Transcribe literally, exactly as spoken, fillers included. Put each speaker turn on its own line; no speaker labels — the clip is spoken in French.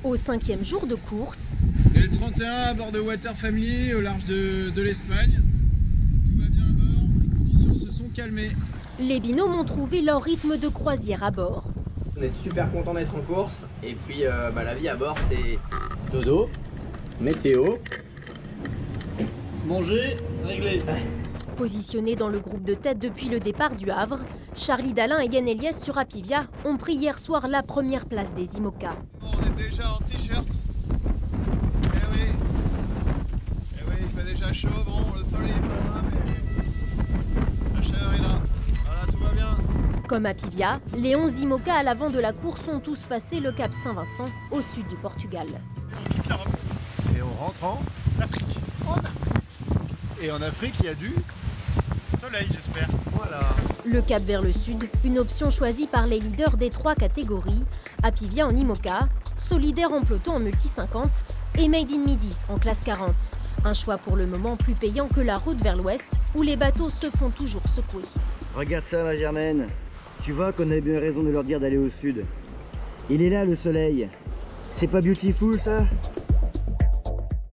Au cinquième jour de course,
et le trente et un à bord de Water Family au large de, de l'Espagne. Tout va bien à bord, les conditions se sont calmées.
les binômes ont trouvé leur rythme de croisière à bord.
On est super content d'être en course et puis euh, bah, la vie à bord c'est dodo, météo,
manger, régler.
Positionnés dans le groupe de tête depuis le départ du Havre, Charlie Dalin et Yann Eliès sur Apivia ont pris hier soir la première place des I M O C A.
On est déjà en t-shirt. Eh oui. Eh oui, il fait déjà chaud. Bon, le soleil est pas loin, mais la chaleur est là. Voilà, tout va bien.
Comme Apivia, les onze I M O C A à l'avant de la course ont tous passé le cap Saint-Vincent, au sud du Portugal.
On quitte l'Europe. Et on rentre en Afrique. En Afrique. Et en Afrique, il y a du soleil, j'espère. Voilà.
Le cap vers le sud, une option choisie par les leaders des trois catégories, Apivia en I M O C A, Solidaire en peloton en multi cinquante et Made in Midi en classe quarante. Un choix pour le moment plus payant que la route vers l'ouest, où les bateaux se font toujours secouer.
Regarde ça, ma Germaine. Tu vois qu'on a bien raison de leur dire d'aller au sud. Il est là, le soleil. C'est pas beautiful, ça?